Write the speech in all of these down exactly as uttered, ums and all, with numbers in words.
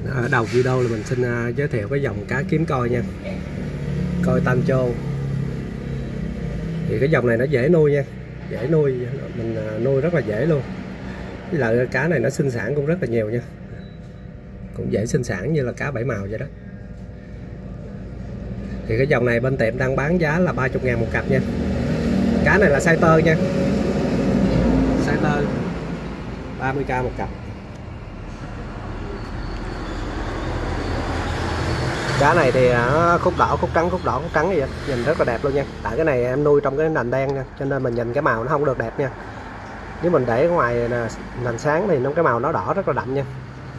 Ở đầu video là mình xin uh, giới thiệu cái dòng cá kiếm coi nha, coi Tancho. Thì cái dòng này nó dễ nuôi nha, dễ nuôi, mình uh, nuôi rất là dễ luôn. Với lại cá này nó sinh sản cũng rất là nhiều nha, cũng dễ sinh sản như là cá bảy màu vậy đó. Thì cái dòng này bên tiệm đang bán giá là ba mươi ngàn một cặp nha. Cá này là size tơ nha, size tơ ba mươi k một cặp. Cá này thì nó khúc đỏ khúc trắng, khúc đỏ khúc trắng vậy, nhìn rất là đẹp luôn nha. Tại cái này em nuôi trong cái nền đen nha, cho nên mình nhìn cái màu nó không được đẹp nha. Nếu mình để ngoài nền sáng thì nó cái màu nó đỏ rất là đậm nha.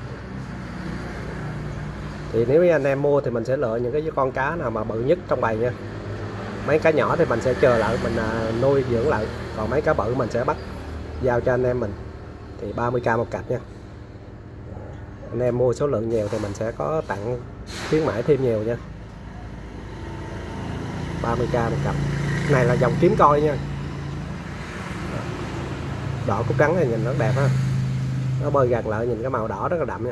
Thì nếu anh em mua thì mình sẽ lựa những cái con cá nào mà bự nhất trong bầy nha. Mấy cá nhỏ thì mình sẽ chờ lại, mình nuôi dưỡng lại. Còn mấy cá bự mình sẽ bắt giao cho anh em mình. Thì ba mươi k một cặp nha. Anh em mua số lượng nhiều thì mình sẽ có tặng khuyến mãi thêm nhiều nha. ba mươi k một cặp. Này là dòng kiếm coi nha. Đỏ cúc trắng này nhìn nó đẹp ha. Nó bơi gần lại nhìn cái màu đỏ rất là đậm nha.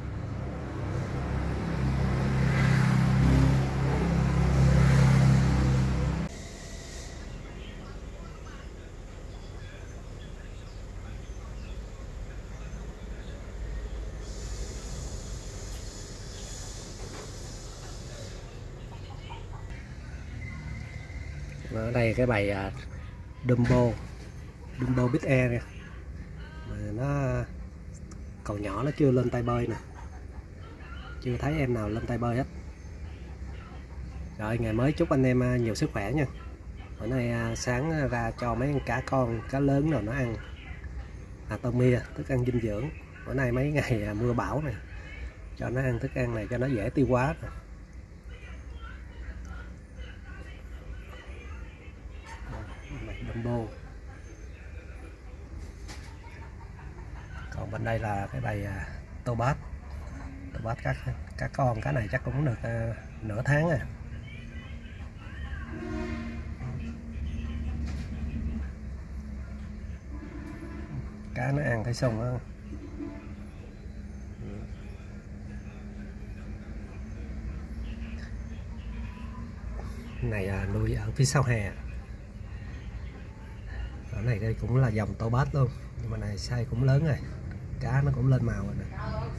Ở đây cái bầy uh, Dumbo Dumbo Big Air nè, nó còn nhỏ, nó chưa lên tay bơi nè, chưa thấy em nào lên tay bơi hết. Rồi ngày mới chúc anh em nhiều sức khỏe nha. Bữa nay uh, sáng ra cho mấy con cá con, cá lớn rồi nó ăn atomia, thức ăn dinh dưỡng. Bữa nay mấy ngày uh, mưa bão này, cho nó ăn thức ăn này cho nó dễ tiêu hóa. Dumbo. Còn bên đây là cái bầy uh, Tobat. Tobat cá cá con, cá này chắc cũng được uh, nửa tháng à. Cá nó ăn thấy sung á. Này uh, nuôi ở phía sau hè. Ở này đây cũng là dòng Tobat luôn, nhưng mà này size cũng lớn rồi, cá nó cũng lên màu rồi nè.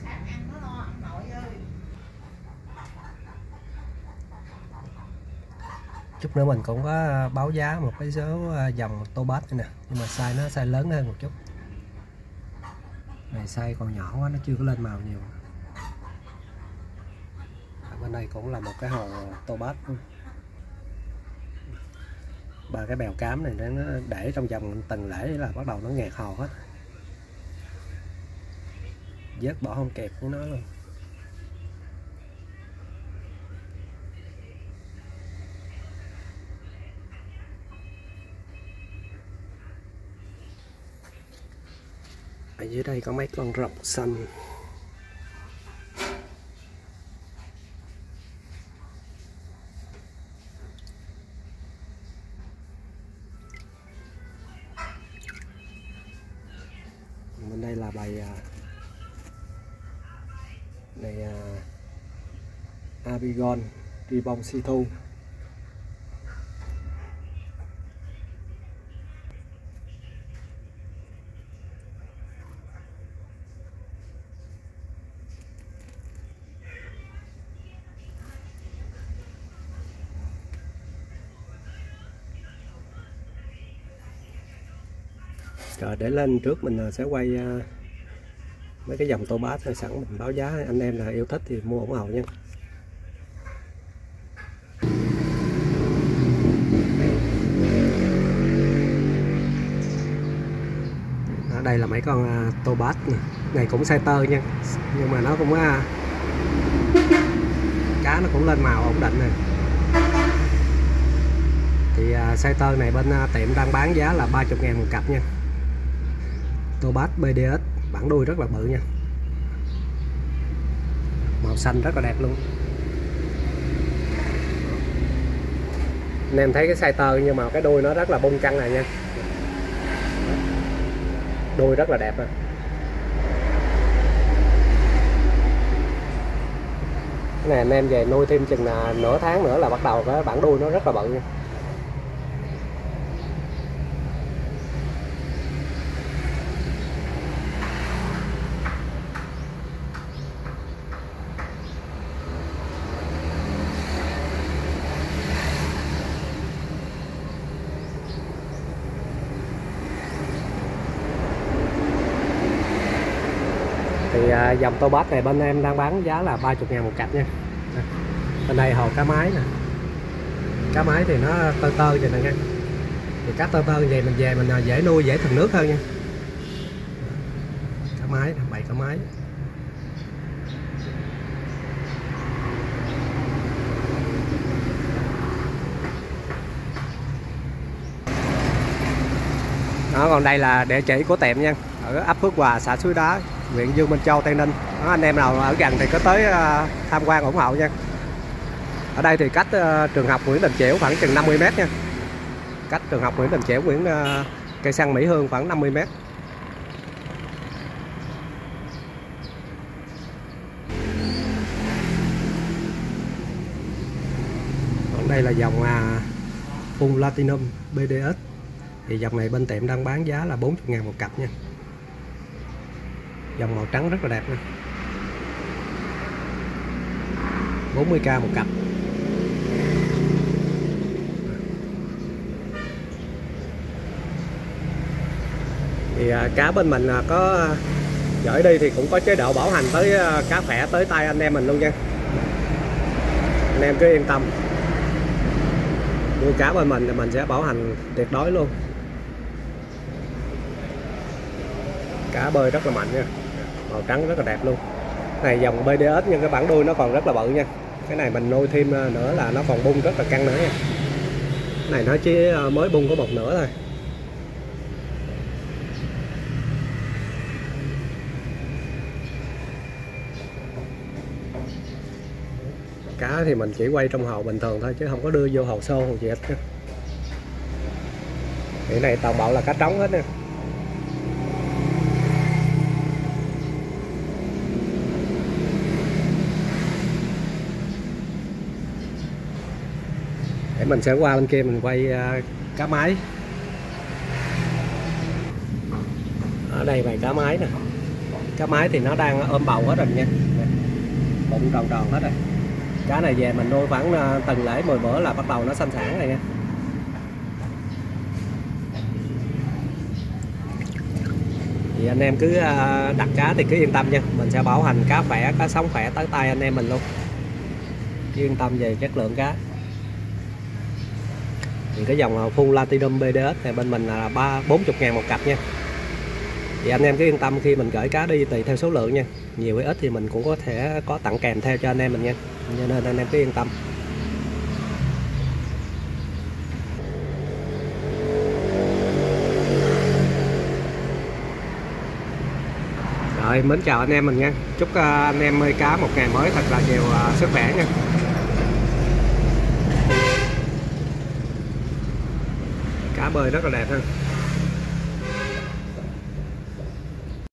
Chút nữa mình cũng có báo giá một cái số dòng Tobat này nè, nhưng mà size nó size lớn hơn một chút. Này size còn nhỏ quá, nó chưa có lên màu nhiều. Ở bên đây cũng là một cái hồ Tobat. Ba cái bèo cám này nó để trong vòng tuần lễ là bắt đầu nó nghẹt hồ hết, vớt bỏ không kịp của nó luôn. Ở dưới đây có mấy con rọc xanh. Bên đây là bầy này uh, Abigon Ribbon Situ. Rồi để lên trước mình sẽ quay uh, mấy cái dòng Tobat này, sẵn mình báo giá, anh em là yêu thích thì mua ủng hộ nha. Ở đây là mấy con uh, Tobat này. Này cũng size tơ nha, nhưng mà nó cũng uh, cá nó cũng lên màu ổn định này. Thì uh, size tơ này bên uh, tiệm đang bán giá là ba mươi ngàn một cặp nha. Tobat bê đê ét, bản đuôi rất là bự nha, màu xanh rất là đẹp luôn. Anh em thấy cái size tơ nhưng mà cái đuôi nó rất là bung căng này nha, đuôi rất là đẹp. À. Cái này anh em về nuôi thêm chừng là nửa tháng nữa là bắt đầu cái bản đuôi nó rất là bự nha. Thì à, dòng tô bát này bên em đang bán giá là ba mươi ngàn một cặp nha. Bên đây hồ cá mái nè, cá mái thì nó tơ tơ vậy nè nha. Thì cá tơ tơ vậy mình về mình dễ nuôi, dễ thừng nước hơn nha. Cá mái, bầy cá mái. Đó, còn đây là địa chỉ của tiệm nha, ở ấp Phước Hòa, xã Suối Đá, huyện Dương Minh Châu, Tây Ninh. Đó, anh em nào ở gần thì có tới uh, tham quan ủng hộ nha. Ở đây thì cách uh, trường học Nguyễn Đình Chiểu khoảng chừng năm mươi mét nha. Cách trường học Nguyễn Đình Chiểu, Nguyễn uh, cây xăng Mỹ Hương khoảng năm mươi mét. Còn đây là dòng uh, Full Platinum bê đê ét. Thì dòng này bên tiệm đang bán giá là bốn mươi ngàn một cặp nha. Dòng màu trắng rất là đẹp nha. bốn mươi k một cặp. Thì à, cá bên mình à, có gửi đi thì cũng có chế độ bảo hành tới à, cá khỏe tới tay anh em mình luôn nha. Anh em cứ yên tâm, mua cá bên mình thì mình sẽ bảo hành tuyệt đối luôn. Cá bơi rất là mạnh nha, màu trắng rất là đẹp luôn. Này dòng bê đê ét nhưng cái bản đuôi nó còn rất là bự nha. Cái này mình nuôi thêm nữa là nó còn bung rất là căng nữa nha. Cái này nó chỉ mới bung có một nửa thôi. Cá thì mình chỉ quay trong hồ bình thường thôi chứ không có đưa vô hồ xô hồ gì hết. Cái này toàn bộ là cá trống hết nha. Để mình sẽ qua bên kia mình quay uh, cá mái. Ở đây bầy cá mái nè. Cá mái thì nó đang ôm bầu hết rồi nha. Bụng tròn tròn hết rồi. Cá này về mình nuôi khoảng uh, từng lễ mười bữa là bắt đầu nó sanh sản rồi nha. Thì anh em cứ uh, đặt cá thì cứ yên tâm nha. Mình sẽ bảo hành cá khỏe, cá sống khỏe tới tay anh em mình luôn. Cứ yên tâm về chất lượng cá. Thì cái dòng Full Platinum bê đê ét này bên mình là ba bốn mươi ngàn một cặp nha. Thì anh em cứ yên tâm khi mình gửi cá đi tùy theo số lượng nha. Nhiều hay ít thì mình cũng có thể có tặng kèm theo cho anh em mình nha. Cho nên anh em cứ yên tâm. Rồi, mến chào anh em mình nha. Chúc anh em nuôi cá một ngày mới thật là nhiều sức khỏe nha. Cá bơi rất là đẹp ha.